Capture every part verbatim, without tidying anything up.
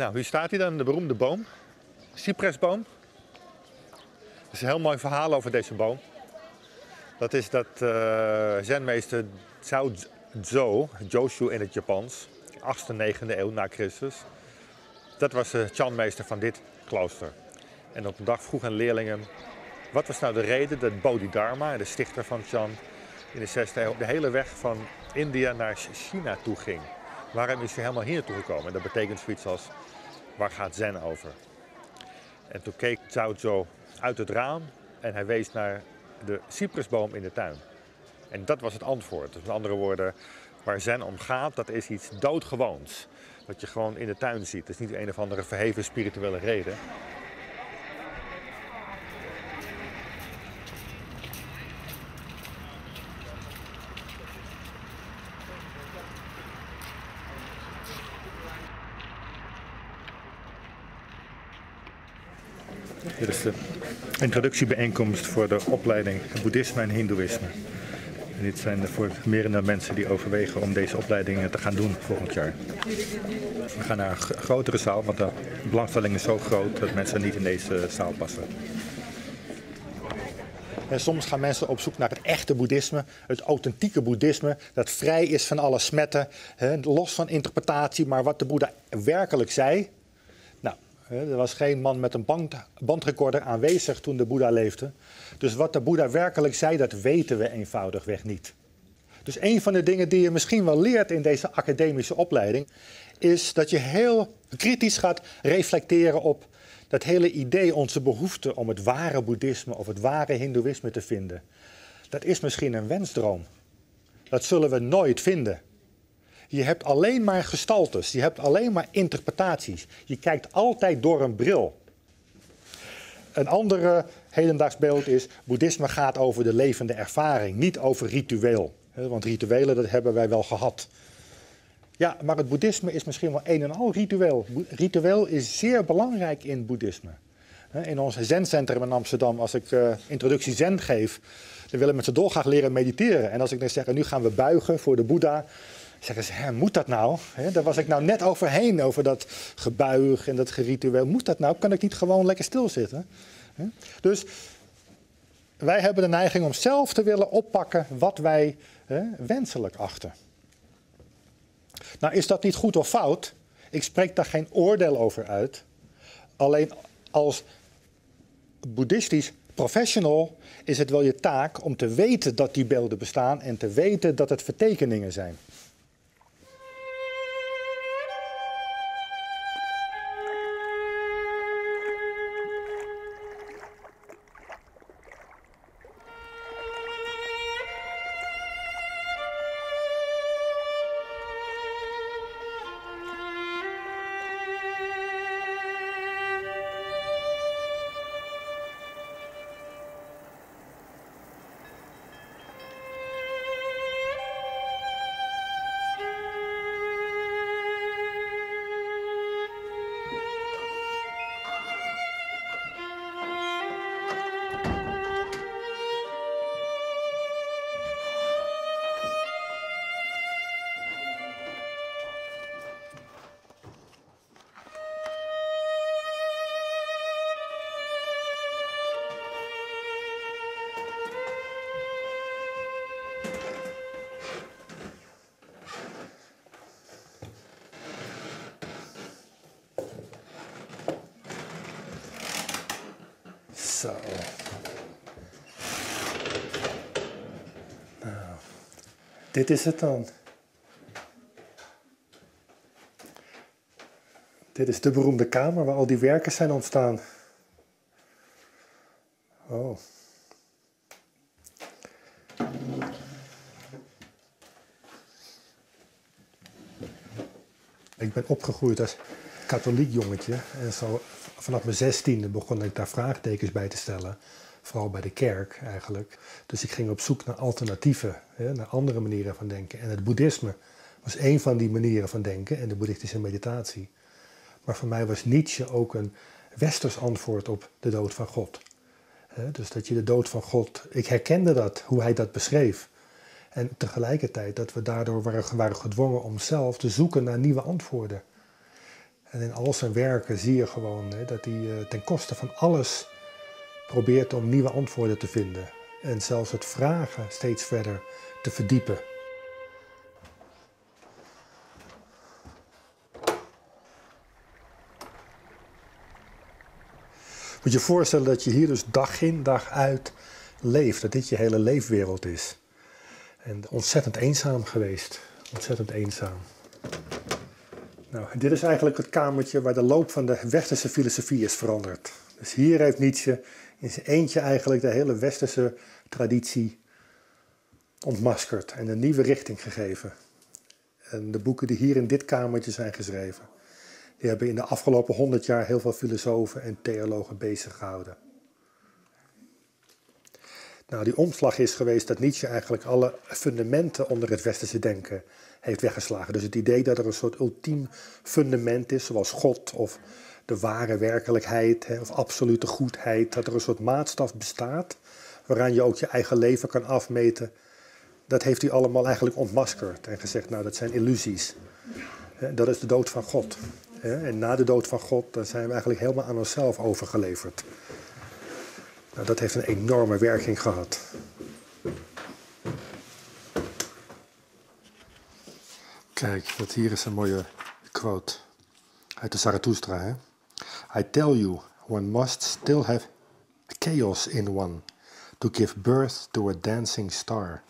Nou, hier staat hij dan, de beroemde boom. Cypresboom. Er is een heel mooi verhaal over deze boom. Dat is dat uh, zenmeester Zhao Zhou, Joshu in het Japans, achtste, negende eeuw na Christus. Dat was de Chan-meester van dit klooster. En op een dag vroeg een leerlingen, wat was nou de reden dat Bodhidharma, de stichter van Chan, in de zesde eeuw de hele weg van India naar China toe ging? Waarom is hij helemaal hier naartoe gekomen? En dat betekent zoiets als, waar gaat Zen over? En toen keek Zhao Zhou uit het raam en hij wees naar de cypresboom in de tuin. En dat was het antwoord. Dus met andere woorden, waar Zen om gaat, dat is iets doodgewoons. Wat je gewoon in de tuin ziet. Het is niet een of andere verheven spirituele reden. Dit is de introductiebijeenkomst voor de opleiding Boeddhisme en Hindoeïsme. En dit zijn voor merendeel mensen die overwegen om deze opleidingen te gaan doen volgend jaar. We gaan naar een grotere zaal, want de belangstelling is zo groot dat mensen niet in deze zaal passen. En soms gaan mensen op zoek naar het echte boeddhisme, het authentieke boeddhisme, dat vrij is van alle smetten, los van interpretatie, maar wat de Boeddha werkelijk zei. Nou, er was geen man met een band, bandrecorder aanwezig toen de Boeddha leefde. Dus wat de Boeddha werkelijk zei, dat weten we eenvoudigweg niet. Dus een van de dingen die je misschien wel leert in deze academische opleiding, is dat je heel kritisch gaat reflecteren op dat hele idee, onze behoefte om het ware boeddhisme of het ware hindoeïsme te vinden. Dat is misschien een wensdroom. Dat zullen we nooit vinden. Je hebt alleen maar gestaltes, je hebt alleen maar interpretaties. Je kijkt altijd door een bril. Een andere hedendaags beeld is, boeddhisme gaat over de levende ervaring, niet over ritueel. Want rituelen, dat hebben wij wel gehad. Ja, maar het boeddhisme is misschien wel een en al ritueel. Ritueel is zeer belangrijk in boeddhisme. In ons zencentrum in Amsterdam, als ik uh, introductie zen geef, dan willen mensen dolgraag leren mediteren. En als ik dan zeg, nu gaan we buigen voor de Boeddha, zeggen ze, hè, moet dat nou? Hè, daar was ik nou net overheen, over dat gebuig en dat geritueel. Moet dat nou? Kan ik niet gewoon lekker stilzitten? Hè? Dus wij hebben de neiging om zelf te willen oppakken wat wij hè, wenselijk achten. Nou, is dat niet goed of fout? Ik spreek daar geen oordeel over uit. Alleen als boeddhistisch professional is het wel je taak om te weten dat die beelden bestaan en te weten dat het vertekeningen zijn. Zo. Nou, dit is het dan. Dit is de beroemde kamer waar al die werken zijn ontstaan. Oh. Ik ben opgegroeid als katholiek jongetje en zo vanaf mijn zestiende begon ik daar vraagtekens bij te stellen. Vooral bij de kerk eigenlijk. Dus ik ging op zoek naar alternatieven, hè, naar andere manieren van denken. En het boeddhisme was één van die manieren van denken en de boeddhistische meditatie. Maar voor mij was Nietzsche ook een westers antwoord op de dood van God. Hè, dus dat je de dood van God, ik herkende dat, hoe hij dat beschreef. En tegelijkertijd dat we daardoor waren, waren gedwongen om zelf te zoeken naar nieuwe antwoorden. En in al zijn werken zie je gewoon hè, dat hij uh, ten koste van alles probeert om nieuwe antwoorden te vinden. En zelfs het vragen steeds verder te verdiepen. Moet je je voorstellen dat je hier dus dag in dag uit leeft. Dat dit je hele leefwereld is. En ontzettend eenzaam geweest. Ontzettend eenzaam. Nou, dit is eigenlijk het kamertje waar de loop van de westerse filosofie is veranderd. Dus hier heeft Nietzsche in zijn eentje eigenlijk de hele westerse traditie ontmaskerd en een nieuwe richting gegeven. En de boeken die hier in dit kamertje zijn geschreven, die hebben in de afgelopen honderd jaar heel veel filosofen en theologen bezig gehouden. Nou, die omslag is geweest dat Nietzsche eigenlijk alle fundamenten onder het westerse denken heeft weggeslagen. Dus het idee dat er een soort ultiem fundament is, zoals God of de ware werkelijkheid hè, of absolute goedheid, dat er een soort maatstaf bestaat waaraan je ook je eigen leven kan afmeten. Dat heeft hij allemaal eigenlijk ontmaskerd en gezegd, nou dat zijn illusies. Dat is de dood van God. En na de dood van God dan zijn we eigenlijk helemaal aan onszelf overgeleverd. Nou, dat heeft een enorme werking gehad. Kijk, dat hier is een mooie quote uit de Zarathustra. Hè? I tell you, one must still have chaos in one to give birth to a dancing star.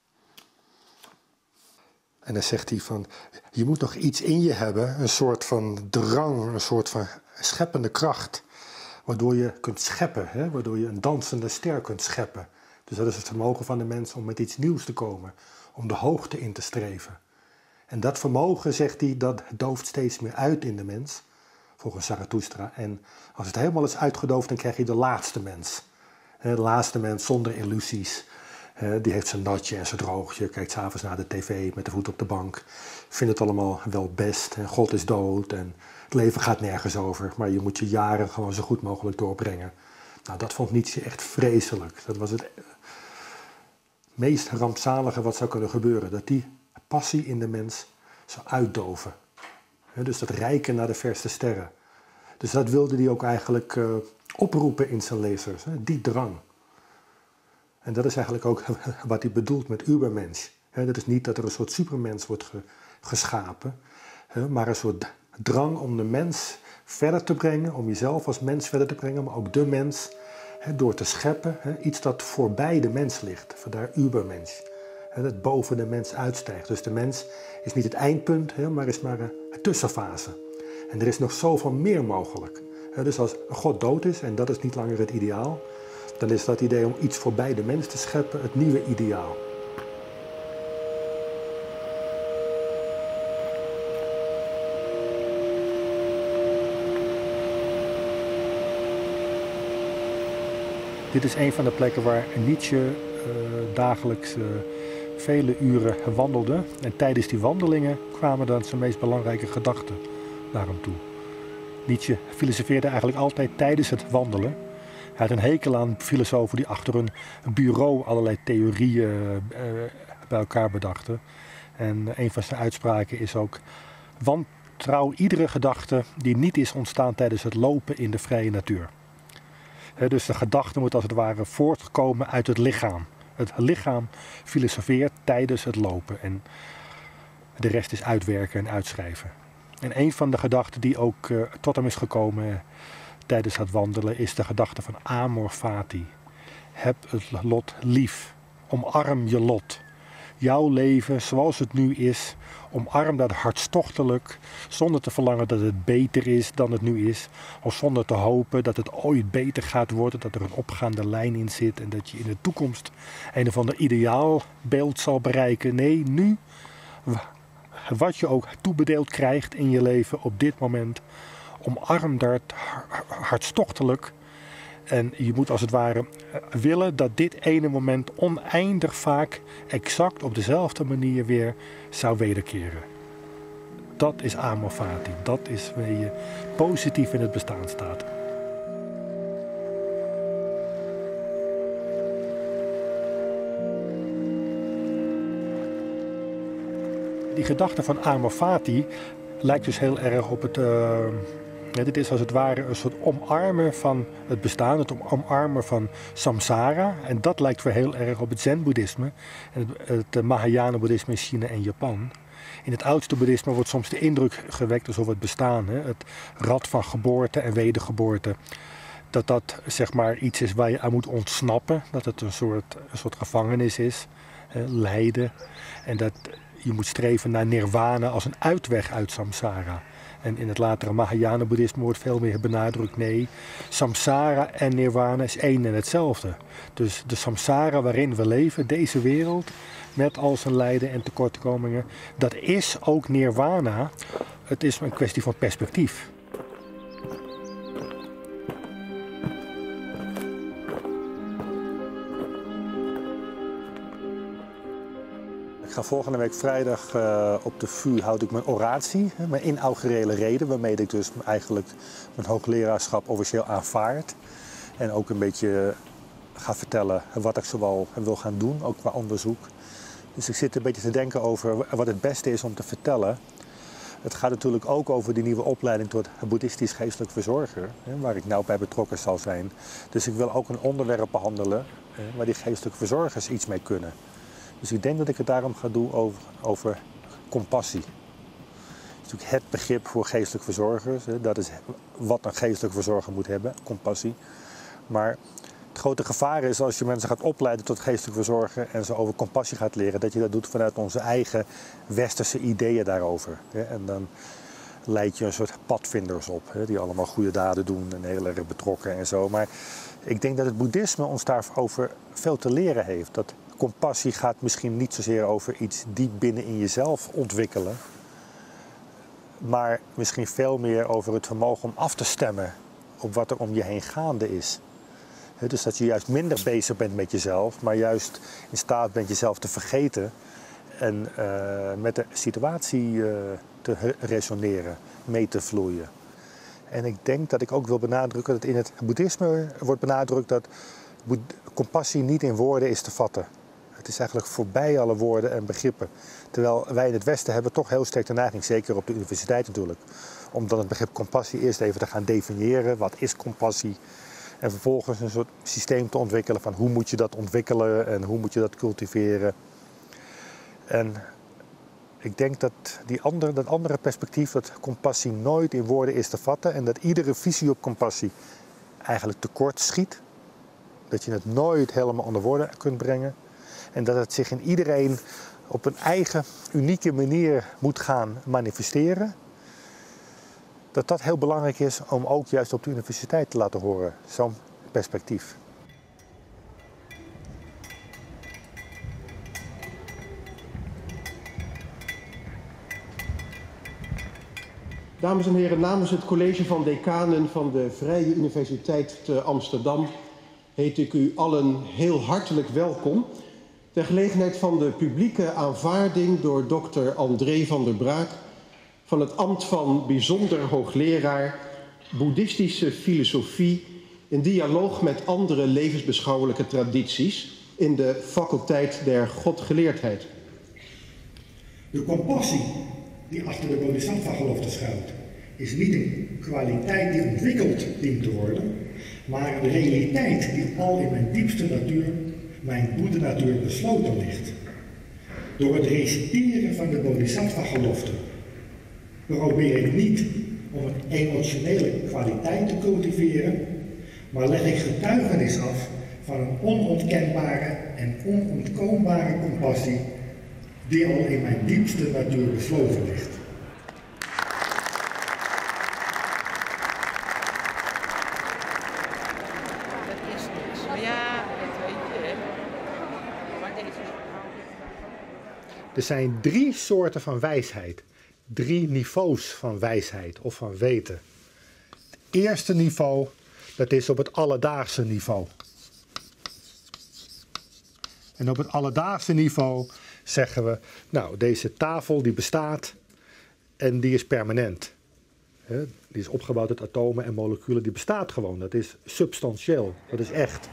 En dan zegt hij van, je moet nog iets in je hebben, een soort van drang, een soort van scheppende kracht, waardoor je kunt scheppen, hè? Waardoor je een dansende ster kunt scheppen. Dus dat is het vermogen van de mens om met iets nieuws te komen, om de hoogte in te streven. En dat vermogen, zegt hij, dat dooft steeds meer uit in de mens, volgens Zarathustra. En als het helemaal is uitgedoofd, dan krijg je de laatste mens. De laatste mens zonder illusies. Die heeft zijn natje en zijn droogje, kijkt 's avonds naar de tv met de voet op de bank. Vindt het allemaal wel best en God is dood en het leven gaat nergens over. Maar je moet je jaren gewoon zo goed mogelijk doorbrengen. Nou, dat vond Nietzsche echt vreselijk. Dat was het meest rampzalige wat zou kunnen gebeuren. Dat die passie in de mens zou uitdoven. Dus dat reiken naar de verste sterren. Dus dat wilde hij ook eigenlijk uh, oproepen in zijn lezers. Hè? Die drang. En dat is eigenlijk ook wat hij bedoelt met Übermensch. Dat is niet dat er een soort supermens wordt ge, geschapen, maar een soort drang om de mens verder te brengen, om jezelf als mens verder te brengen, maar ook de mens door te scheppen, iets dat voorbij de mens ligt. Vandaar Übermensch. Dat boven de mens uitstijgt. Dus de mens is niet het eindpunt, maar is maar een tussenfase. En er is nog zoveel meer mogelijk. Dus als God dood is, en dat is niet langer het ideaal, dan is dat idee om iets voorbij de mens te scheppen het nieuwe ideaal. Dit is een van de plekken waar Nietzsche uh, dagelijks uh, vele uren wandelde. En tijdens die wandelingen kwamen dan zijn meest belangrijke gedachten naar hem toe. Nietzsche filosofeerde eigenlijk altijd tijdens het wandelen. Hij had een hekel aan filosofen die achter een bureau allerlei theorieën uh, bij elkaar bedachten. En een van zijn uitspraken is ook: wantrouw iedere gedachte die niet is ontstaan tijdens het lopen in de vrije natuur. He, dus de gedachte moet als het ware voortkomen uit het lichaam. Het lichaam filosofeert tijdens het lopen en de rest is uitwerken en uitschrijven. En een van de gedachten die ook uh, tot hem is gekomen tijdens het wandelen is de gedachte van amor fati. Heb het lot lief. Omarm je lot. Jouw leven zoals het nu is, omarm dat hartstochtelijk, zonder te verlangen dat het beter is dan het nu is, of zonder te hopen dat het ooit beter gaat worden, dat er een opgaande lijn in zit en dat je in de toekomst een of ander ideaalbeeld zal bereiken. Nee, nu, wat je ook toebedeeld krijgt in je leven op dit moment, omarm dat hartstochtelijk. En je moet als het ware willen dat dit ene moment oneindig vaak exact op dezelfde manier weer zou wederkeren. Dat is amor fati. Dat is waar je positief in het bestaan staat. Die gedachte van amor fati lijkt dus heel erg op het... Uh, ja, dit is als het ware een soort omarmen van het bestaan, het omarmen van samsara. En dat lijkt weer heel erg op het zen-boeddhisme en het, het Mahayana-boeddhisme in China en Japan. In het oudste boeddhisme wordt soms de indruk gewekt alsof het bestaan, hè, het rad van geboorte en wedergeboorte, dat dat zeg maar iets is waar je aan moet ontsnappen, dat het een soort, een soort gevangenis is, hè, lijden. En dat je moet streven naar nirvana als een uitweg uit samsara. En in het latere Mahayana-boeddhisme wordt veel meer benadrukt, nee, samsara en nirvana is één en hetzelfde. Dus de samsara waarin we leven, deze wereld, met al zijn lijden en tekortkomingen, dat is ook nirvana. Het is een kwestie van perspectief. Ik ga volgende week vrijdag uh, op de V U houd ik mijn oratie, mijn inaugurele reden, waarmee ik dus eigenlijk mijn hoogleraarschap officieel aanvaard. En ook een beetje ga vertellen wat ik zoal wil gaan doen, ook qua onderzoek. Dus ik zit een beetje te denken over wat het beste is om te vertellen. Het gaat natuurlijk ook over die nieuwe opleiding tot boeddhistisch geestelijk verzorger, waar ik nou bij betrokken zal zijn. Dus ik wil ook een onderwerp behandelen waar die geestelijke verzorgers iets mee kunnen. Dus ik denk dat ik het daarom ga doen over, over compassie. Dat is natuurlijk het begrip voor geestelijk verzorgers. Hè. Dat is wat een geestelijk verzorger moet hebben, compassie. Maar het grote gevaar is als je mensen gaat opleiden tot geestelijk verzorger en ze over compassie gaat leren, dat je dat doet vanuit onze eigen westerse ideeën daarover. Hè. En dan leid je een soort padvinders op, hè, die allemaal goede daden doen en heel erg betrokken en zo. Maar ik denk dat het boeddhisme ons daarover veel te leren heeft. Dat compassie gaat misschien niet zozeer over iets diep binnen in jezelf ontwikkelen, maar misschien veel meer over het vermogen om af te stemmen op wat er om je heen gaande is. He, dus dat je juist minder bezig bent met jezelf, maar juist in staat bent jezelf te vergeten en uh, met de situatie uh, te resoneren, mee te vloeien. En ik denk dat ik ook wil benadrukken dat in het boeddhisme wordt benadrukt dat compassie niet in woorden is te vatten. Het is eigenlijk voorbij alle woorden en begrippen. Terwijl wij in het Westen hebben toch heel sterk de neiging, zeker op de universiteit natuurlijk, om dan het begrip compassie eerst even te gaan definiëren. Wat is compassie? En vervolgens een soort systeem te ontwikkelen van hoe moet je dat ontwikkelen en hoe moet je dat cultiveren. En ik denk dat die andere, dat andere perspectief, dat compassie nooit in woorden is te vatten en dat iedere visie op compassie eigenlijk tekort schiet. Dat je het nooit helemaal onder woorden kunt brengen. En dat het zich in iedereen op een eigen, unieke manier moet gaan manifesteren. Dat dat heel belangrijk is om ook juist op de universiteit te laten horen. Zo'n perspectief. Dames en heren, namens het college van decanen van de Vrije Universiteit te Amsterdam heet ik u allen heel hartelijk welkom ter gelegenheid van de publieke aanvaarding door dokter André van der Braak van het ambt van bijzonder hoogleraar boeddhistische filosofie in dialoog met andere levensbeschouwelijke tradities in de faculteit der godgeleerdheid. De compassie die achter de bodhisattva-gelofte schuilt, is niet een kwaliteit die ontwikkeld dient te worden, maar een realiteit die al in mijn diepste natuur, mijn boeddha-natuur, besloten ligt. Door het reciteren van de bodhisattva-gelofte probeer ik niet om een emotionele kwaliteit te cultiveren, maar leg ik getuigenis af van een onontkenbare en onontkoombare compassie die al in mijn diepste natuur besloten ligt. Er zijn drie soorten van wijsheid. Drie niveaus van wijsheid of van weten. Het eerste niveau, dat is op het alledaagse niveau. En op het alledaagse niveau zeggen we, nou, deze tafel die bestaat en die is permanent. He, die is opgebouwd uit atomen en moleculen, die bestaat gewoon. Dat is substantieel, dat is echt.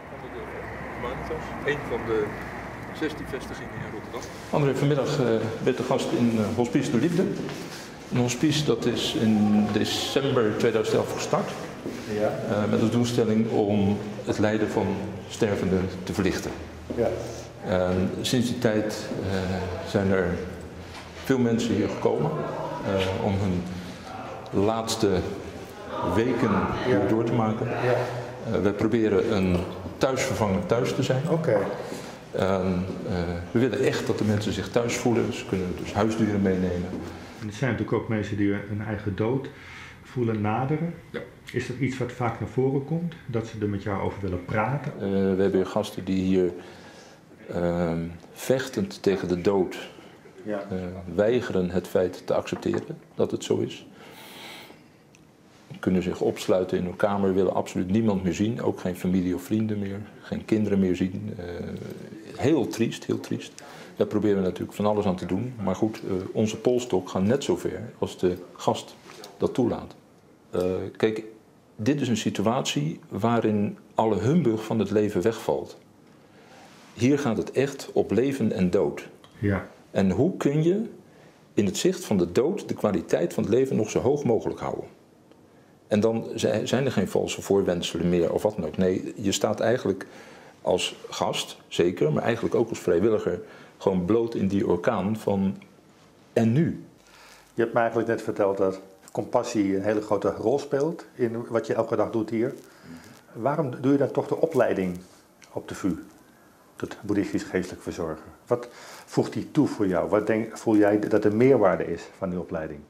Een van de zestien vestigingen in Rotterdam. André, vanmiddag uh, bent de gast in uh, Hospice de Liefde. Een hospice dat is in december tweeduizend elf gestart. Ja. Uh, met de doelstelling om het lijden van stervenden te verlichten. Ja. En sinds die tijd uh, zijn er veel mensen hier gekomen uh, om hun laatste weken ja. door te maken. Ja. Uh, wij proberen een thuisvervanger thuis te zijn. Okay. En, uh, we willen echt dat de mensen zich thuis voelen. Ze kunnen dus huisdieren meenemen. En er zijn natuurlijk ook mensen die hun eigen dood voelen naderen. Ja. Is dat iets wat vaak naar voren komt? Dat ze er met jou over willen praten? Uh, we hebben hier gasten die hier uh, vechtend tegen de dood ja. uh, weigeren het feit te accepteren dat het zo is. Kunnen zich opsluiten in hun kamer, willen absoluut niemand meer zien. Ook geen familie of vrienden meer, geen kinderen meer zien. Uh, heel triest, heel triest. Daar proberen we natuurlijk van alles aan te doen. Maar goed, uh, onze polstok gaat net zo ver als de gast dat toelaat. Uh, kijk, dit is een situatie waarin alle humbug van het leven wegvalt. Hier gaat het echt op leven en dood. Ja. En hoe kun je in het zicht van de dood de kwaliteit van het leven nog zo hoog mogelijk houden? En dan zijn er geen valse voorwendselen meer of wat dan ook. Nee, je staat eigenlijk als gast, zeker, maar eigenlijk ook als vrijwilliger, gewoon bloot in die orkaan van en nu? Je hebt me eigenlijk net verteld dat compassie een hele grote rol speelt in wat je elke dag doet hier. Waarom doe je dan toch de opleiding op de V U, tot boeddhistisch geestelijk verzorger? Wat voegt die toe voor jou? Wat denk, voel jij dat de meerwaarde is van die opleiding?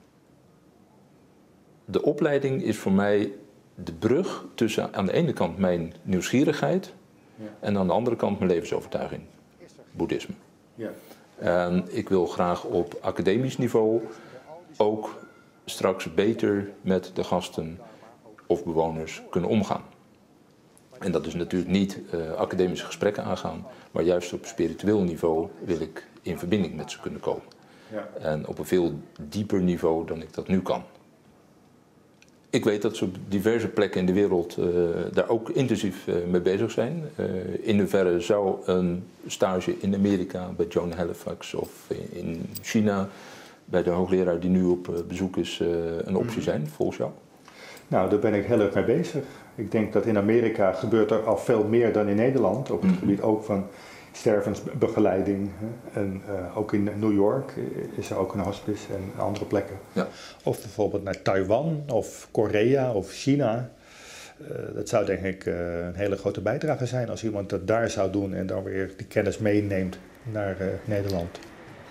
De opleiding is voor mij de brug tussen aan de ene kant mijn nieuwsgierigheid ja. en aan de andere kant mijn levensovertuiging, boeddhisme. Ja. En ik wil graag op academisch niveau ook straks beter met de gasten of bewoners kunnen omgaan. En dat is natuurlijk niet uh, academische gesprekken aangaan, maar juist op spiritueel niveau wil ik in verbinding met ze kunnen komen. Ja. En op een veel dieper niveau dan ik dat nu kan. Ik weet dat ze op diverse plekken in de wereld uh, daar ook intensief uh, mee bezig zijn. Uh, in hoeverre zou een stage in Amerika bij Joan Halifax of in China bij de hoogleraar die nu op uh, bezoek is uh, een optie zijn, volgens jou? Nou, daar ben ik heel erg mee bezig. Ik denk dat in Amerika gebeurt er al veel meer dan in Nederland, op het mm-hmm. gebied ook van stervensbegeleiding. En uh, ook in New York is er ook een hospice en andere plekken. Ja. Of bijvoorbeeld naar Taiwan of Korea of China. Uh, dat zou denk ik uh, een hele grote bijdrage zijn als iemand dat daar zou doen en dan weer die kennis meeneemt naar uh, Nederland.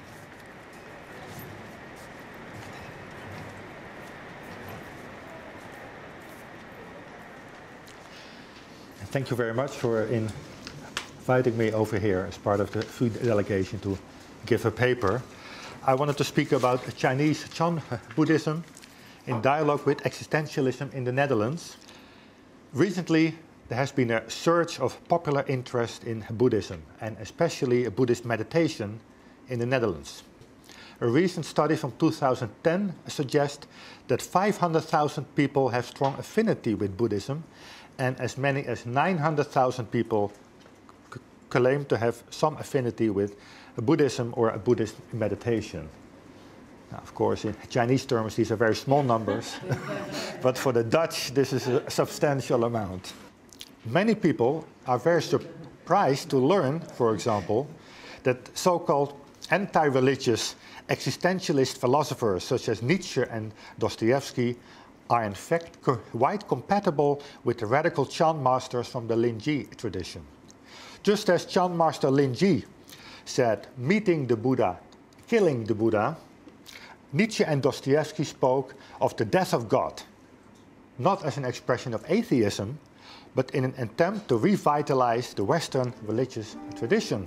Thank you very much for inviting me over here as part of the F U delegation to give a paper. I wanted to speak about Chinese Chan Buddhism in dialogue with existentialism in the Netherlands. Recently, there has been a surge of popular interest in Buddhism, and especially Buddhist meditation in the Netherlands. A recent study from two thousand ten suggests that five hundred thousand people have strong affinity with Buddhism, and as many as nine hundred thousand people c- claim to have some affinity with Buddhism or a Buddhist meditation. Now, of course, in Chinese terms, these are very small numbers, but for the Dutch, this is a substantial amount. Many people are very surprised to learn, for example, that so-called anti-religious existentialist philosophers such as Nietzsche and Dostoevsky are in fact co- quite compatible with the radical Chan masters from the Linji tradition. Just as Chan master Linji said, meeting the Buddha, killing the Buddha, Nietzsche and Dostoevsky spoke of the death of God, not as an expression of atheism, but in an attempt to revitalize the Western religious tradition.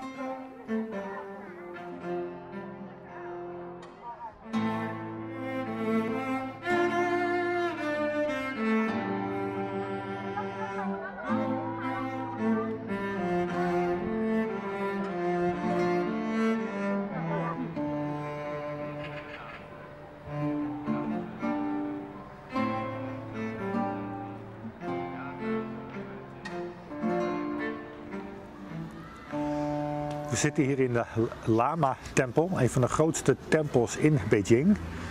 We zitten hier in de Lama-tempel, een van de grootste tempels in Beijing.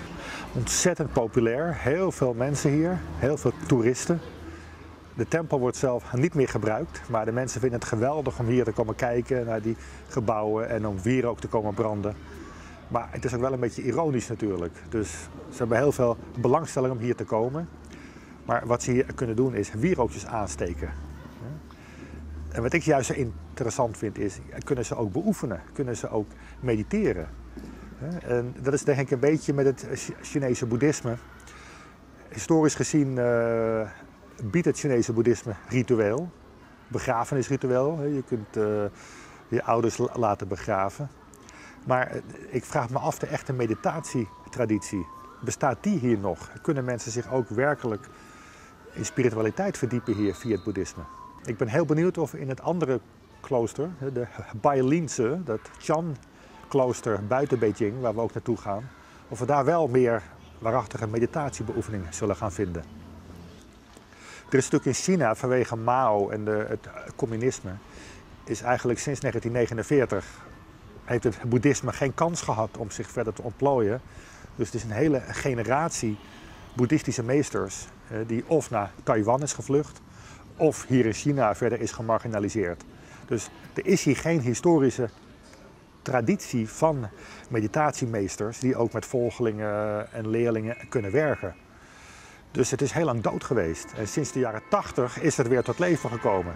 Ontzettend populair, heel veel mensen hier, heel veel toeristen. De tempel wordt zelf niet meer gebruikt, maar de mensen vinden het geweldig om hier te komen kijken naar die gebouwen en om wierook te komen branden. Maar het is ook wel een beetje ironisch natuurlijk. Dus ze hebben heel veel belangstelling om hier te komen. Maar wat ze hier kunnen doen is wierookjes aansteken. En wat ik juist zo interessant vind is, kunnen ze ook beoefenen, kunnen ze ook mediteren. En dat is denk ik een beetje met het Chinese boeddhisme. Historisch gezien uh, biedt het Chinese boeddhisme ritueel, begrafenisritueel. Je kunt uh, je ouders laten begraven. Maar ik vraag me af, de echte meditatietraditie, bestaat die hier nog? Kunnen mensen zich ook werkelijk in spiritualiteit verdiepen hier via het boeddhisme? Ik ben heel benieuwd of in het andere klooster, de Bailinse, dat Chan-klooster buiten Beijing, waar we ook naartoe gaan, of we daar wel meer waarachtige meditatiebeoefeningen zullen gaan vinden. Er is natuurlijk in China vanwege Mao en de, het communisme, is eigenlijk sinds negentien negenenveertig heeft het boeddhisme geen kans gehad om zich verder te ontplooien. Dus het is een hele generatie boeddhistische meesters eh, die of naar Taiwan is gevlucht, of hier in China verder is gemarginaliseerd. Dus er is hier geen historische traditie van meditatiemeesters die ook met volgelingen en leerlingen kunnen werken. Dus het is heel lang dood geweest. En sinds de jaren tachtig is het weer tot leven gekomen.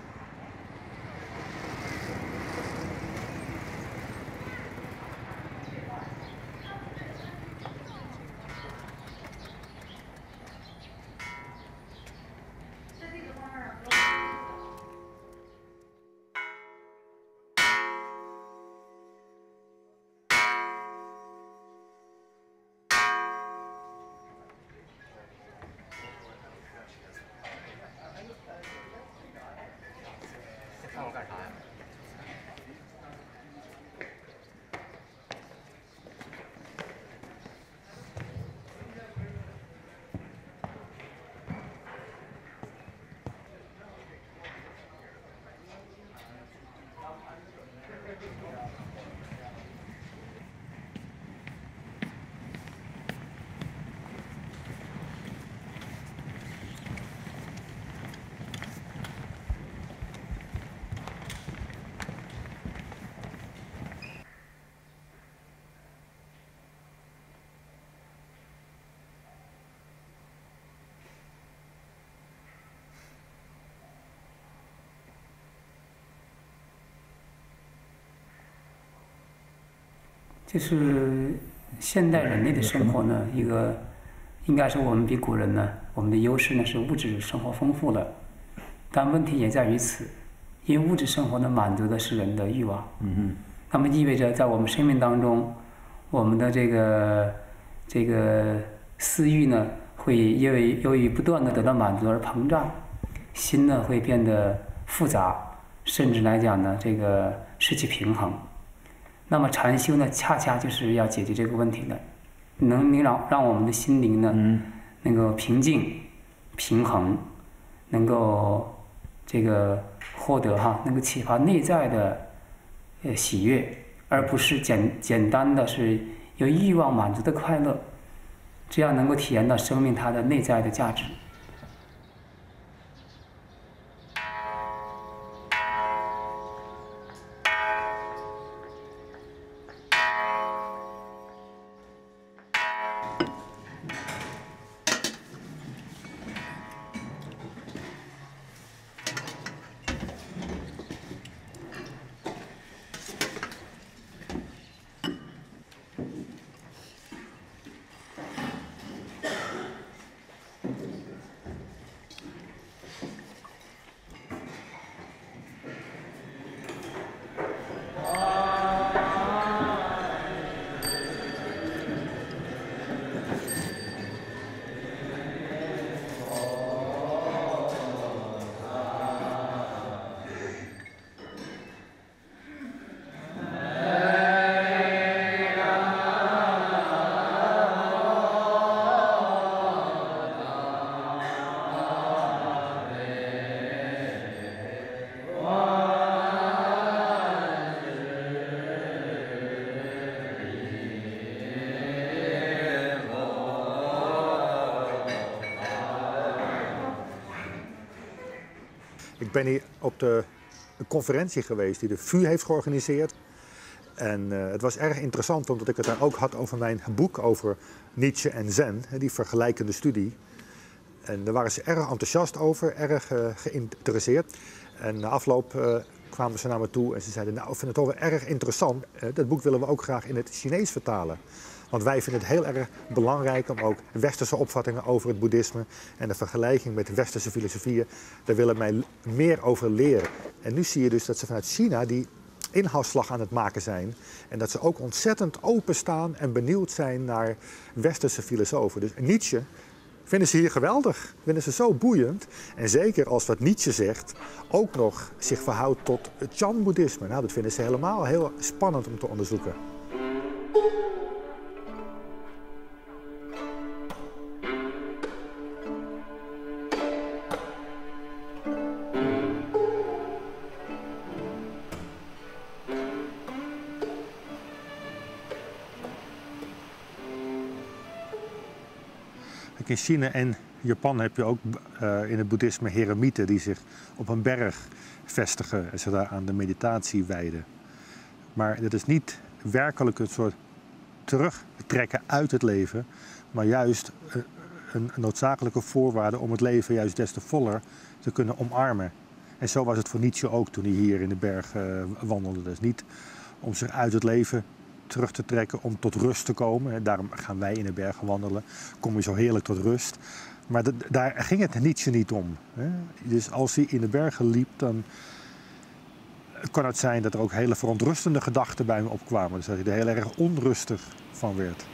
就是现代人类的生活呢，一个应该是我们比古人呢，我们的优势呢是物质生活丰富了，但问题也在于此，因为物质生活呢满足的是人的欲望，嗯嗯，那么意味着在我们生命当中，我们的这个这个私欲呢会因为由于不断的得到满足而膨胀，心呢会变得复杂，甚至来讲呢这个失去平衡。那么禅修呢，恰恰就是要解决这个问题的，能能让让我们的心灵呢，嗯、能够平静、平衡，能够这个获得哈，能够启发内在的呃喜悦，而不是简简单的是由欲望满足的快乐，这样能够体验到生命它的内在的价值。 Ik ben hier op de een conferentie geweest die de V U heeft georganiseerd. En uh, het was erg interessant omdat ik het daar ook had over mijn boek over Nietzsche en Zen, die vergelijkende studie. En daar waren ze erg enthousiast over, erg uh, geïnteresseerd. En na afloop uh, kwamen ze naar me toe en ze zeiden, nou, ik vind het toch wel erg interessant. Uh, dat boek willen we ook graag in het Chinees vertalen. Want wij vinden het heel erg belangrijk om ook westerse opvattingen over het boeddhisme en de vergelijking met westerse filosofieën, daar willen wij meer over leren. En nu zie je dus dat ze vanuit China die inhaalslag aan het maken zijn en dat ze ook ontzettend openstaan en benieuwd zijn naar westerse filosofen. Dus Nietzsche vinden ze hier geweldig, vinden ze zo boeiend. En zeker als wat Nietzsche zegt ook nog zich verhoudt tot het Chan-boeddhisme. Nou, dat vinden ze helemaal heel spannend om te onderzoeken. In China en Japan heb je ook uh, in het boeddhisme heremieten die zich op een berg vestigen en zich daar aan de meditatie wijden. Maar dat is niet werkelijk een soort terugtrekken uit het leven, maar juist uh, een noodzakelijke voorwaarde om het leven juist des te voller te kunnen omarmen. En zo was het voor Nietzsche ook toen hij hier in de berg uh, wandelde. Dus niet om zich uit het leven terug te trekken om tot rust te komen. Daarom gaan wij in de bergen wandelen. Kom je zo heerlijk tot rust. Maar de, daar ging het Nietzsche niet om. Hè? Dus als hij in de bergen liep, dan kan het zijn dat er ook hele verontrustende gedachten bij hem opkwamen. Dus dat hij er heel erg onrustig van werd.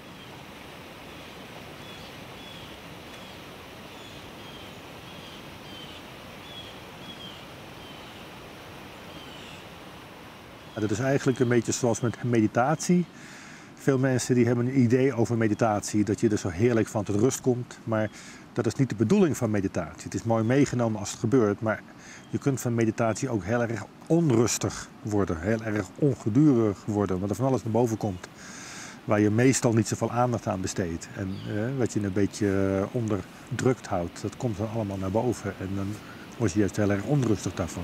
Dat is eigenlijk een beetje zoals met meditatie. Veel mensen die hebben een idee over meditatie, dat je er zo heerlijk van tot rust komt. Maar dat is niet de bedoeling van meditatie. Het is mooi meegenomen als het gebeurt, maar je kunt van meditatie ook heel erg onrustig worden. Heel erg ongedurig worden, omdat er van alles naar boven komt. Waar je meestal niet zoveel aandacht aan besteedt. En eh, wat je een beetje onderdrukt houdt, dat komt dan allemaal naar boven. En dan word je juist heel erg onrustig daarvan.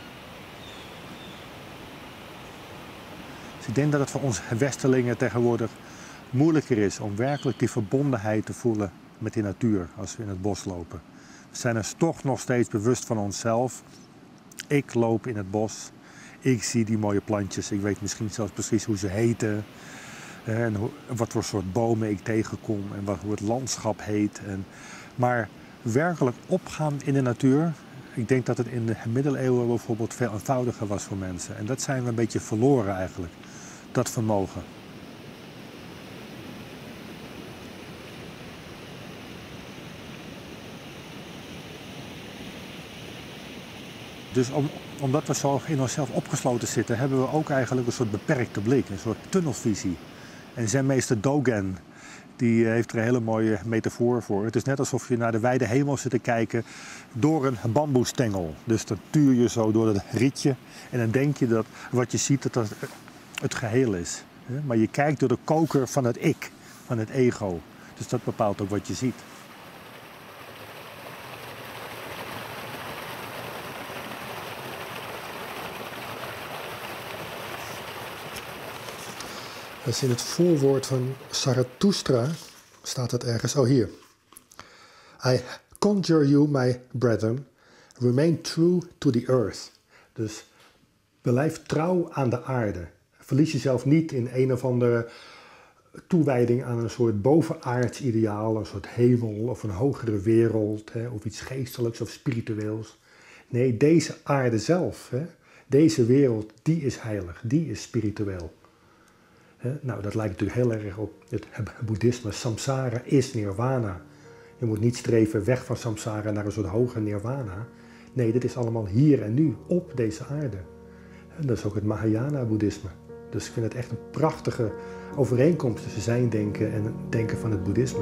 Ik denk dat het voor ons Westerlingen tegenwoordig moeilijker is om werkelijk die verbondenheid te voelen met die natuur als we in het bos lopen. We zijn ons toch nog steeds bewust van onszelf. Ik loop in het bos, ik zie die mooie plantjes, ik weet misschien zelfs precies hoe ze heten. En hoe, wat voor soort bomen ik tegenkom en wat, hoe het landschap heet. En, maar werkelijk opgaan in de natuur, ik denk dat het in de middeleeuwen bijvoorbeeld veel eenvoudiger was voor mensen. En dat zijn we een beetje verloren eigenlijk. Dat vermogen. Dus om, omdat we zo in onszelf opgesloten zitten, hebben we ook eigenlijk een soort beperkte blik, een soort tunnelvisie. En zenmeester Dogen, die heeft er een hele mooie metafoor voor. Het is net alsof je naar de wijde hemel zit te kijken door een bamboestengel. Dus dan tuur je zo door het rietje en dan denk je dat wat je ziet dat dat het geheel is. Maar je kijkt door de koker van het ik, van het ego. Dus dat bepaalt ook wat je ziet. Dus in het voorwoord van Zarathustra staat het ergens, oh hier. I conjure you, my brethren, remain true to the earth. Dus blijf trouw aan de aarde. Verlies jezelf niet in een of andere toewijding aan een soort bovenaards ideaal, een soort hemel of een hogere wereld, hè, of iets geestelijks of spiritueels. Nee, deze aarde zelf, hè, deze wereld, die is heilig, die is spiritueel. Hè, nou, dat lijkt natuurlijk heel erg op het boeddhisme. Samsara is nirvana. Je moet niet streven weg van samsara naar een soort hoger nirvana. Nee, dit is allemaal hier en nu, op deze aarde. En dat is ook het Mahayana-boeddhisme. Dus ik vind het echt een prachtige overeenkomst tussen zijn denken en het denken van het boeddhisme.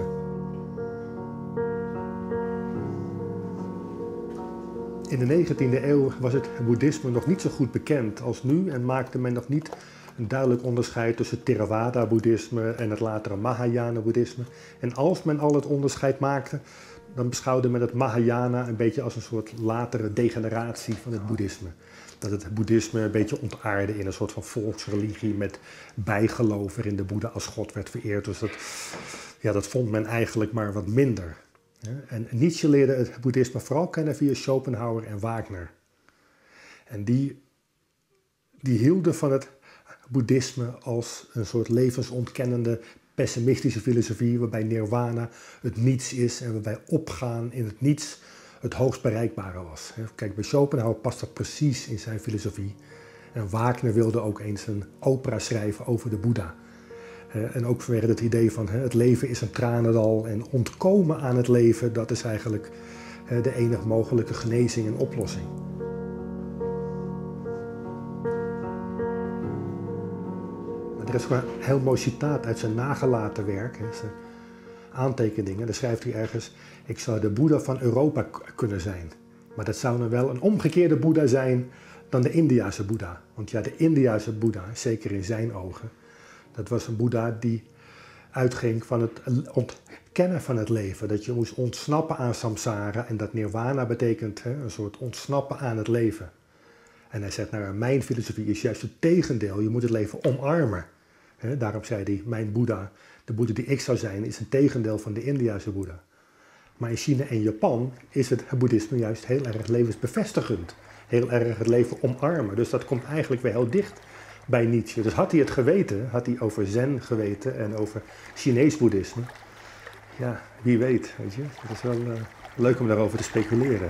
In de negentiende eeuw was het boeddhisme nog niet zo goed bekend als nu en maakte men nog niet een duidelijk onderscheid tussen Theravada-boeddhisme en het latere Mahayana-boeddhisme. En als men al het onderscheid maakte, dan beschouwde men het Mahayana een beetje als een soort latere degeneratie van het boeddhisme. Dat het boeddhisme een beetje ontaarde in een soort van volksreligie met bijgeloof waarin de Boeddha als God werd vereerd. Dus dat, ja, dat vond men eigenlijk maar wat minder. En Nietzsche leerde het boeddhisme vooral kennen via Schopenhauer en Wagner. En die, die hielden van het boeddhisme als een soort levensontkennende, pessimistische filosofie waarbij nirwana het niets is en waarbij opgaan in het niets het hoogst bereikbare was. Kijk, bij Schopenhauer past dat precies in zijn filosofie. En Wagner wilde ook eens een opera schrijven over de Boeddha. En ook vanwege het idee van het leven is een tranendal en ontkomen aan het leven, dat is eigenlijk de enige mogelijke genezing en oplossing. Maar er is gewoon een heel mooi citaat uit zijn nagelaten werk, zijn aantekeningen. Daar schrijft hij ergens: ik zou de Boeddha van Europa kunnen zijn. Maar dat zou dan wel een omgekeerde Boeddha zijn dan de Indiase Boeddha. Want ja, de Indiase Boeddha, zeker in zijn ogen, dat was een Boeddha die uitging van het ontkennen van het leven. Dat je moest ontsnappen aan samsara en dat nirwana betekent hè, een soort ontsnappen aan het leven. En hij zegt, nou, mijn filosofie is juist het tegendeel. Je moet het leven omarmen. He, daarom zei hij, mijn Boeddha, de Boeddha die ik zou zijn, is een tegendeel van de Indiase Boeddha. Maar in China en Japan is het boeddhisme juist heel erg levensbevestigend. Heel erg het leven omarmen. Dus dat komt eigenlijk weer heel dicht bij Nietzsche. Dus had hij het geweten, had hij over Zen geweten en over Chinees boeddhisme. Ja, wie weet, weet je. Het is wel uh, leuk om daarover te speculeren.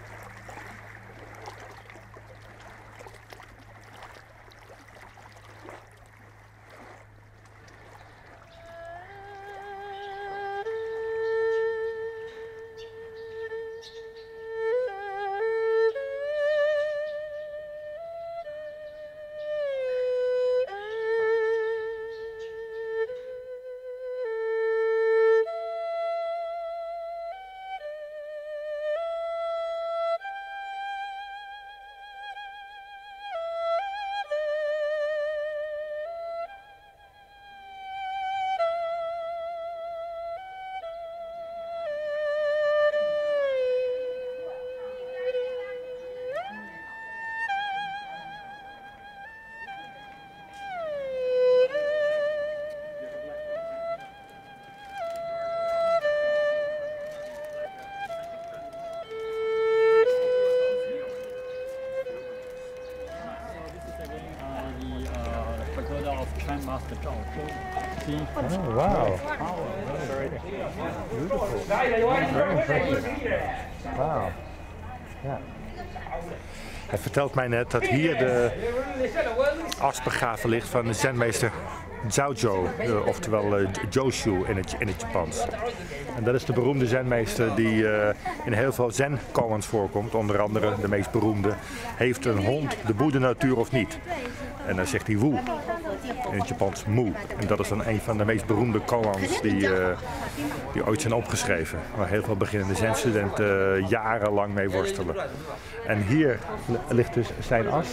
Oh, wow. Beautiful. Very impressive. Wow. Ja. Hij vertelt mij net dat hier de as begraven ligt van de zenmeester Zhaozhou, oftewel uh, Joshu in het, in het Japans. En dat is de beroemde zenmeester die uh, in heel veel zen-koans voorkomt. Onder andere de meest beroemde, heeft een hond de boede natuur of niet? En dan zegt hij woe, in het Japans moe. En dat is dan een van de meest beroemde koans die, uh, die ooit zijn opgeschreven. Waar heel veel beginnende zen-studenten uh, jarenlang mee worstelen. En hier ligt dus zijn as.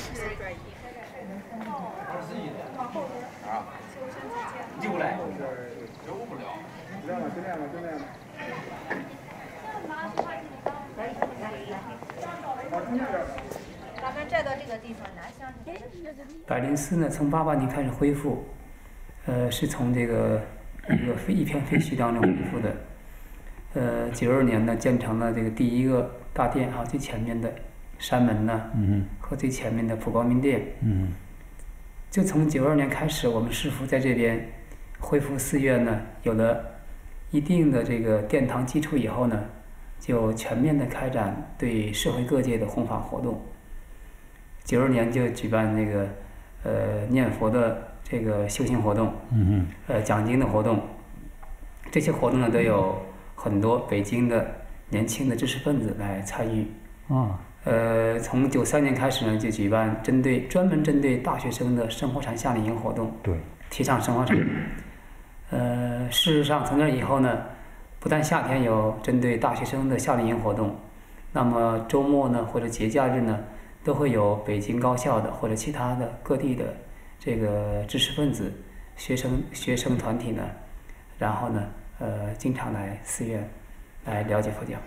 白莲寺呢，从八八年开始恢复，呃，是从这个一个废一片废墟当中恢复的。呃，九二年呢，建成了这个第一个大殿啊，最前面的山门呢，嗯、和最前面的普光明殿。嗯、就从九二年开始，我们师父在这边恢复寺院呢，有了一定的这个殿堂基础以后呢，就全面的开展对社会各界的弘法活动。九二年就举办这个呃念佛的这个修行活动，嗯、呃讲经的活动，这些活动呢都有很多北京的年轻的知识分子来参与。啊，呃，从九三年开始呢，就举办针对专门针对大学生的生活禅夏令营活动， 对， 提倡生活禅。呃，事实上从那以后呢，不但夏天有针对大学生的夏令营活动，那么周末呢或者节假日呢，都会有北京高校的或者其他的各地的这个知识分子、学生学生团体呢，然后呢，呃，经常来寺院来了解佛教。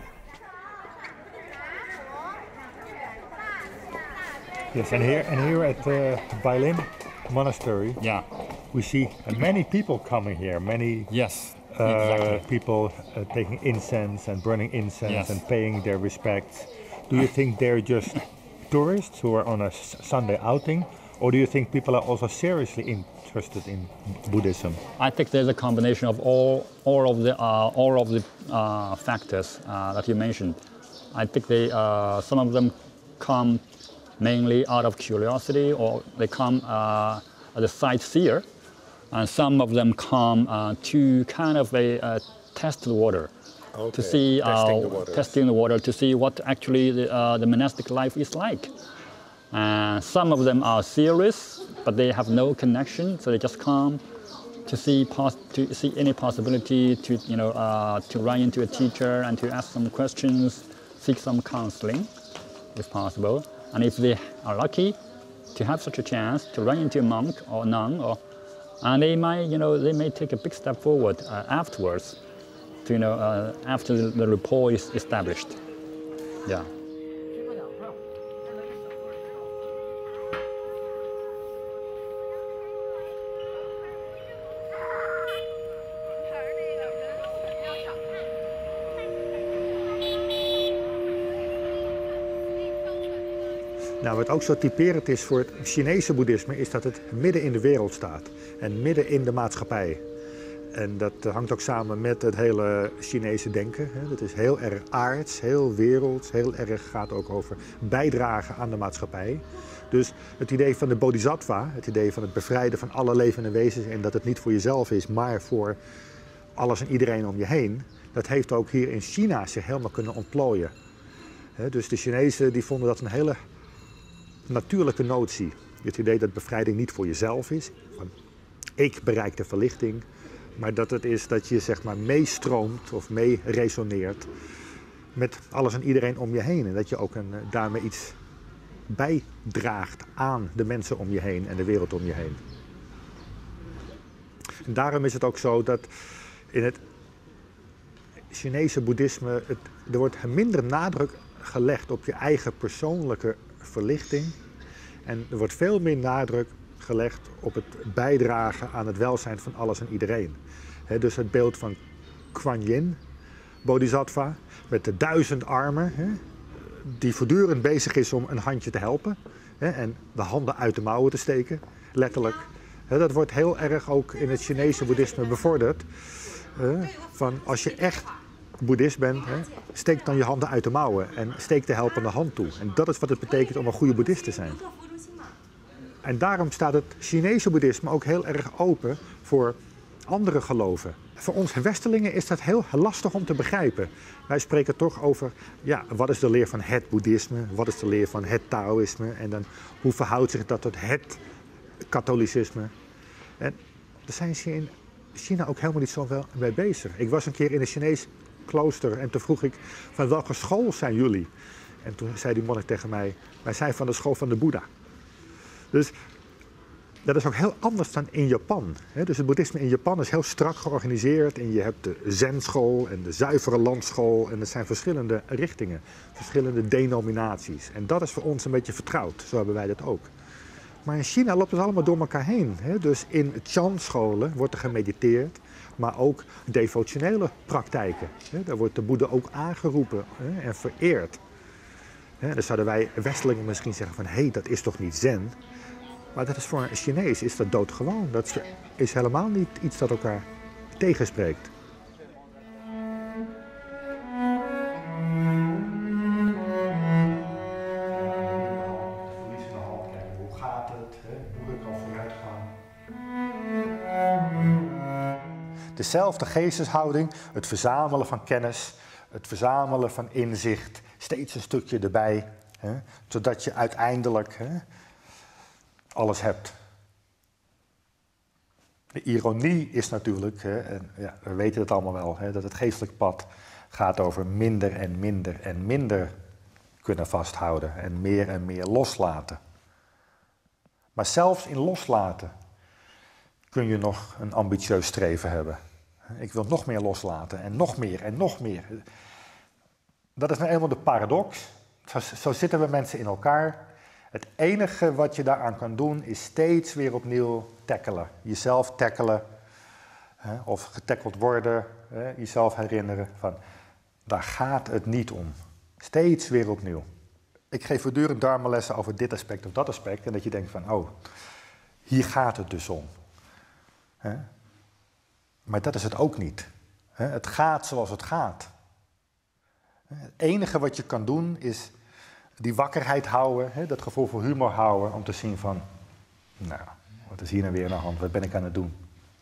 Yes, and here and here at the Bailin Monastery, Yeah. we see many people coming here. Many Yes. uh, exactly. people uh, taking incense and burning incense Yes. and paying their respects. Do you think they're just tourists who are on a s- Sunday outing, or do you think people are also seriously interested in Buddhism? I think there's a combination of all all of the uh, all of the uh, factors uh, that you mentioned. I think they uh, some of them come mainly out of curiosity, or they come uh, as a sightseer, and some of them come uh, to kind of a uh, test the water, to see uh, testing the waters. testing the water to see what actually the, uh, the monastic life is like. Uh, some of them are serious, but they have no connection, so they just come to see pos- to see any possibility to you know uh, to run into a teacher and to ask some questions, seek some counseling, if possible. And if they are lucky to have such a chance to run into a monk or nun, or and they might you know they may take a big step forward uh, afterwards, to you know uh, after the, the rapport is established. Yeah. Nou, wat ook zo typerend is voor het Chinese boeddhisme, is dat het midden in de wereld staat en midden in de maatschappij. En dat hangt ook samen met het hele Chinese denken. Dat is heel erg aards, heel werelds, heel erg gaat ook over bijdragen aan de maatschappij. Dus het idee van de bodhisattva, het idee van het bevrijden van alle levende wezens en dat het niet voor jezelf is, maar voor alles en iedereen om je heen, dat heeft ook hier in China zich helemaal kunnen ontplooien. Dus de Chinezen die vonden dat een hele natuurlijke notie. Het idee dat bevrijding niet voor jezelf is, van ik bereik de verlichting, maar dat het is dat je zeg maar meestroomt of mee resoneert met alles en iedereen om je heen. En dat je ook een, daarmee iets bijdraagt aan de mensen om je heen en de wereld om je heen. En daarom is het ook zo dat in het Chinese boeddhisme, het, er wordt minder nadruk gelegd op je eigen persoonlijke verlichting. En er wordt veel meer nadruk gelegd op het bijdragen aan het welzijn van alles en iedereen. He, dus het beeld van Kuan Yin, bodhisattva, met de duizend armen, he, die voortdurend bezig is om een handje te helpen. He, en de handen uit de mouwen te steken, letterlijk. He, dat wordt heel erg ook in het Chinese boeddhisme bevorderd. He, van als je echt boeddhist bent, he, steek dan je handen uit de mouwen en steek de helpende hand toe. En dat is wat het betekent om een goede boeddhist te zijn. En daarom staat het Chinese boeddhisme ook heel erg open voor andere geloven. Voor ons Westelingen is dat heel lastig om te begrijpen. Wij spreken toch over, ja, wat is de leer van het boeddhisme? Wat is de leer van het Taoïsme? En dan, hoe verhoudt zich dat tot het katholicisme? En daar zijn ze in China ook helemaal niet zo wel mee bezig. Ik was een keer in een Chinees klooster en toen vroeg ik, van welke school zijn jullie? En toen zei die monnik tegen mij, wij zijn van de school van de Boeddha. Dus dat is ook heel anders dan in Japan. Dus het boeddhisme in Japan is heel strak georganiseerd. En je hebt de Zen-school en de zuivere landschool. En er zijn verschillende richtingen, verschillende denominaties. En dat is voor ons een beetje vertrouwd. Zo hebben wij dat ook. Maar in China loopt het allemaal door elkaar heen. Dus in Chan-scholen wordt er gemediteerd. Maar ook devotionele praktijken. Daar wordt de Boeddha ook aangeroepen en vereerd. Dan zouden wij Westelingen misschien zeggen van, hé, hey, dat is toch niet Zen? Maar dat is voor een Chinees is dat doodgewoon. Dat is helemaal niet iets dat elkaar tegenspreekt. Hoe gaat het? Hoe kan vooruit gaan? Dezelfde geesteshouding, het verzamelen van kennis, het verzamelen van inzicht, steeds een stukje erbij, hè, zodat je uiteindelijk hè, alles hebt. De ironie is natuurlijk, hè, en ja, we weten het allemaal wel, hè, dat het geestelijk pad gaat over minder en minder en minder kunnen vasthouden en meer en meer loslaten. Maar zelfs in loslaten kun je nog een ambitieus streven hebben. Ik wil nog meer loslaten en nog meer en nog meer. Dat is nou eenmaal de paradox. Zo, zo zitten we mensen in elkaar. Het enige wat je daaraan kan doen is steeds weer opnieuw tackelen. Jezelf tackelen. Hè, of getackeld worden. Hè, jezelf herinneren van, daar gaat het niet om. Steeds weer opnieuw. Ik geef voortdurend dharma-lessen over dit aspect of dat aspect. En dat je denkt van, oh, hier gaat het dus om. Hè? Maar dat is het ook niet. Hè? Het gaat zoals het gaat. Het enige wat je kan doen is die wakkerheid houden, hè? Dat gevoel voor humor houden, om te zien van, nou, wat is hier nou weer aan de hand, wat ben ik aan het doen?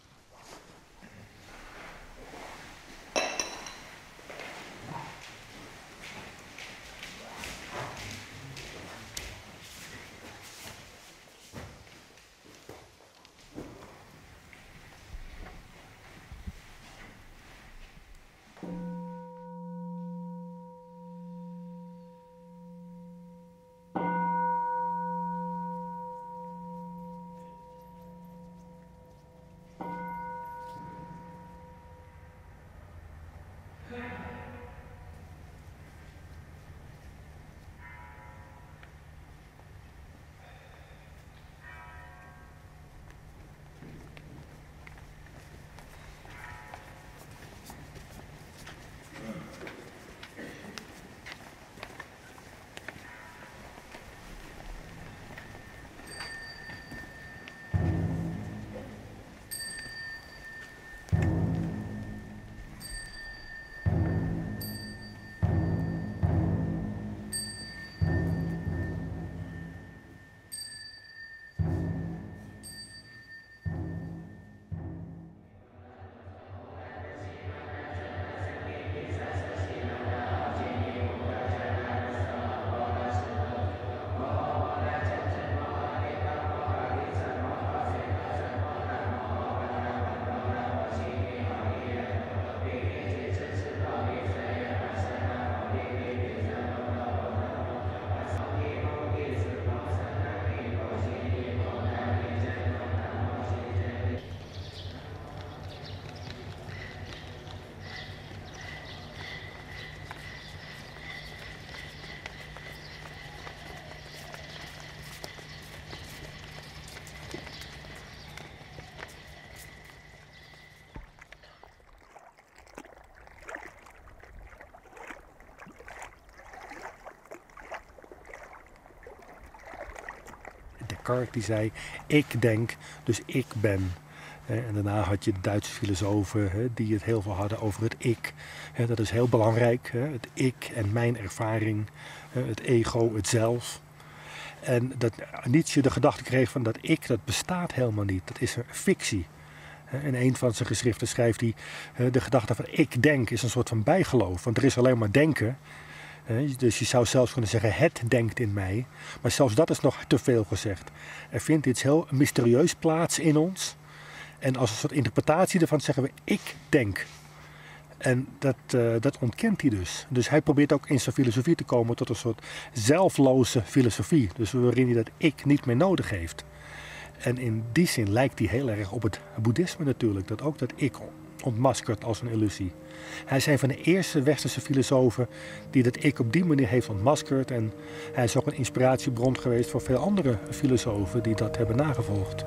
Descartes die zei, ik denk, dus ik ben. En daarna had je de Duitse filosofen die het heel veel hadden over het ik. Dat is heel belangrijk, het ik en mijn ervaring, het ego, het zelf. En dat Nietzsche de gedachte kreeg van dat ik, dat bestaat helemaal niet. Dat is een fictie. In een van zijn geschriften schrijft hij, de gedachte van ik denk is een soort van bijgeloof. Want er is alleen maar denken. Dus je zou zelfs kunnen zeggen, het denkt in mij. Maar zelfs dat is nog te veel gezegd. Er vindt iets heel mysterieus plaats in ons. En als een soort interpretatie ervan zeggen we, ik denk. En dat, uh, dat ontkent hij dus. Dus hij probeert ook in zijn filosofie te komen tot een soort zelfloze filosofie. Dus waarin hij dat ik niet meer nodig heeft. En in die zin lijkt hij heel erg op het boeddhisme natuurlijk. Dat ook dat ik ontmaskert als een illusie. Hij is een van de eerste westerse filosofen die dat ik op die manier heeft ontmaskerd. En hij is ook een inspiratiebron geweest voor veel andere filosofen die dat hebben nagevolgd.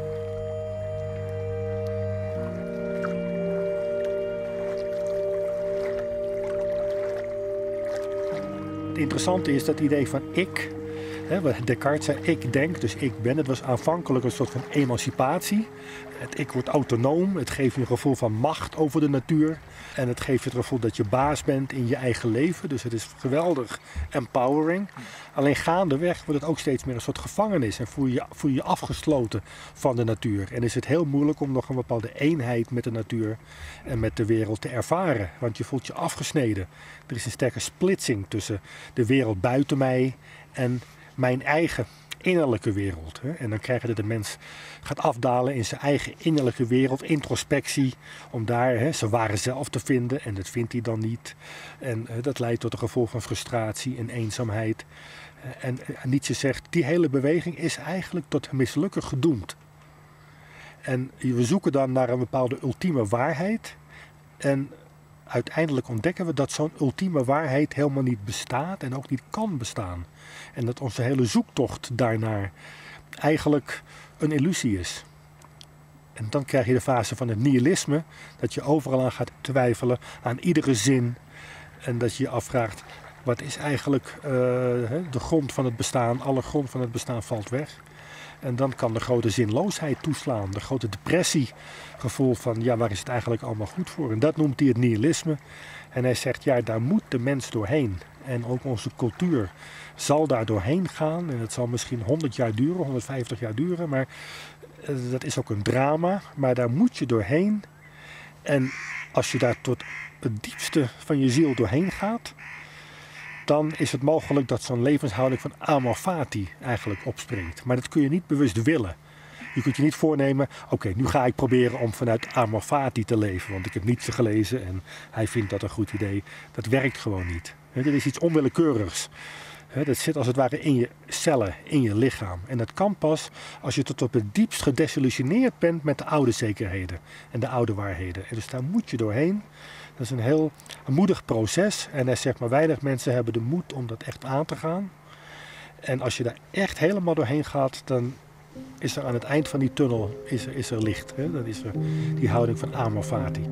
Het interessante is dat idee van ik, hè, wat Descartes zei, ik denk, dus ik ben. Het was aanvankelijk een soort van emancipatie. Het ik wordt autonoom, het geeft je een gevoel van macht over de natuur. En het geeft je het gevoel dat je baas bent in je eigen leven. Dus het is geweldig empowering. Alleen gaandeweg wordt het ook steeds meer een soort gevangenis. En voel je voel je, je afgesloten van de natuur. En is het heel moeilijk om nog een bepaalde eenheid met de natuur en met de wereld te ervaren. Want je voelt je afgesneden. Er is een sterke splitsing tussen de wereld buiten mij en mijn eigen innerlijke wereld. Hè? En dan krijg je dat de mens gaat afdalen in zijn eigen innerlijke wereld, introspectie, om daar hè, zijn ware zelf te vinden. En dat vindt hij dan niet. En uh, dat leidt tot een gevoel van frustratie en eenzaamheid. Uh, en uh, Nietzsche zegt, die hele beweging is eigenlijk tot mislukken gedoemd. En we zoeken dan naar een bepaalde ultieme waarheid. En uiteindelijk ontdekken we dat zo'n ultieme waarheid helemaal niet bestaat en ook niet kan bestaan. En dat onze hele zoektocht daarnaar eigenlijk een illusie is. En dan krijg je de fase van het nihilisme, dat je overal aan gaat twijfelen, aan iedere zin. En dat je je afvraagt, wat is eigenlijk uh, de grond van het bestaan? Alle grond van het bestaan valt weg. En dan kan de grote zinloosheid toeslaan, de grote depressie, gevoel van, ja, waar is het eigenlijk allemaal goed voor? En dat noemt hij het nihilisme. En hij zegt, ja, daar moet de mens doorheen. En ook onze cultuur zal daar doorheen gaan. En het zal misschien honderd jaar duren, honderdvijftig jaar duren. Maar uh, dat is ook een drama. Maar daar moet je doorheen. En als je daar tot het diepste van je ziel doorheen gaat, dan is het mogelijk dat zo'n levenshouding van amor fati eigenlijk opspringt. Maar dat kun je niet bewust willen. Je kunt je niet voornemen, oké, okay, nu ga ik proberen om vanuit amor fati te leven. Want ik heb Nietzsche gelezen en hij vindt dat een goed idee. Dat werkt gewoon niet. Dat is iets onwillekeurigs. Dat zit als het ware in je cellen, in je lichaam. En dat kan pas als je tot op het diepst gedesillusioneerd bent met de oude zekerheden en de oude waarheden. En dus daar moet je doorheen. Dat is een heel een moedig proces. En hij zegt maar weinig mensen hebben de moed om dat echt aan te gaan. En als je daar echt helemaal doorheen gaat, dan is er aan het eind van die tunnel is er, is er licht. Hè? Dan is er die houding van amor fati.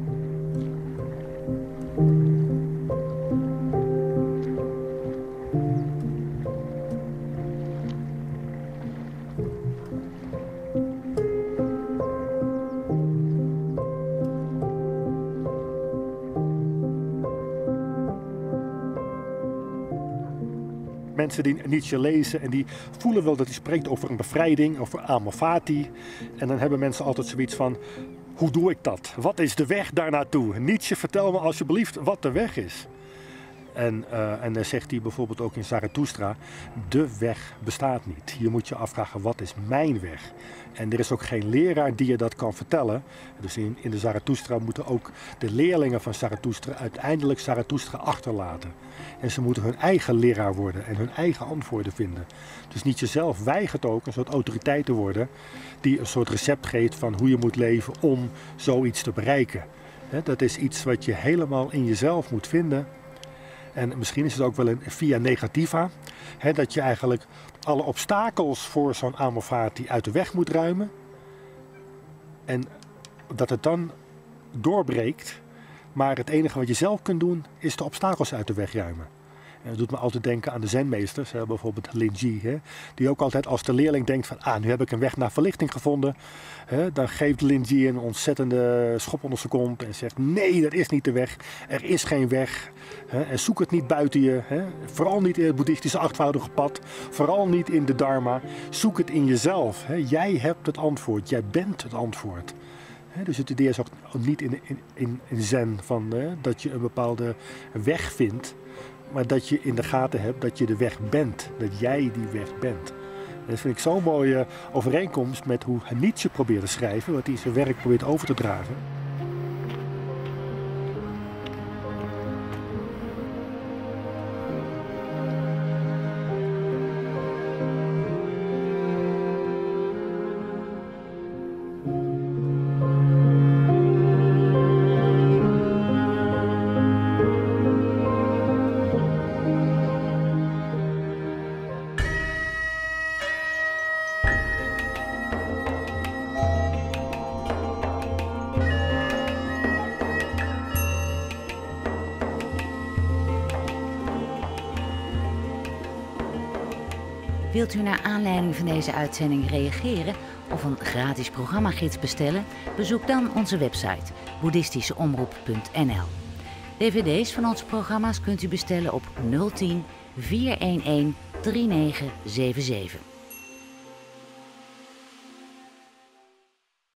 Mensen die Nietzsche lezen en die voelen wel dat hij spreekt over een bevrijding, over amor fati. En dan hebben mensen altijd zoiets van, hoe doe ik dat? Wat is de weg daar naartoe? Nietzsche, vertel me alsjeblieft wat de weg is. En, uh, en dan zegt hij bijvoorbeeld ook in Zarathustra, de weg bestaat niet. Je moet je afvragen, wat is mijn weg? En er is ook geen leraar die je dat kan vertellen. Dus in, in de Zarathustra moeten ook de leerlingen van Zarathustra uiteindelijk Zarathustra achterlaten. En ze moeten hun eigen leraar worden en hun eigen antwoorden vinden. Dus Nietzsche zelf weigert ook een soort autoriteit te worden die een soort recept geeft van hoe je moet leven om zoiets te bereiken. Dat is iets wat je helemaal in jezelf moet vinden. En misschien is het ook wel een via negativa, hè, dat je eigenlijk alle obstakels voor zo'n amor fati uit de weg moet ruimen. En dat het dan doorbreekt, maar het enige wat je zelf kunt doen is de obstakels uit de weg ruimen. En dat doet me altijd denken aan de zenmeesters, hè, bijvoorbeeld Lin Ji, hè, die ook altijd als de leerling denkt van, ah, nu heb ik een weg naar verlichting gevonden. Hè, dan geeft Lin Ji een ontzettende schop onder zijn kont en zegt, nee, dat is niet de weg, er is geen weg. Hè, en zoek het niet buiten je, hè, vooral niet in het boeddhistische achtvoudige pad, vooral niet in de dharma, zoek het in jezelf. Hè. Jij hebt het antwoord, jij bent het antwoord. He, dus het idee is ook niet in, in, in, in zen van, hè, dat je een bepaalde weg vindt, maar dat je in de gaten hebt dat je de weg bent, dat jij die weg bent. En dat vind ik zo'n mooie overeenkomst met hoe Nietzsche probeert te schrijven, wat hij in zijn werk probeert over te dragen. Wilt u naar aanleiding van deze uitzending reageren of een gratis programmagids bestellen? Bezoek dan onze website boeddhistischeomroep punt n l. D V D's van onze programma's kunt u bestellen op nul tien, vier een een, drie negen zeven zeven.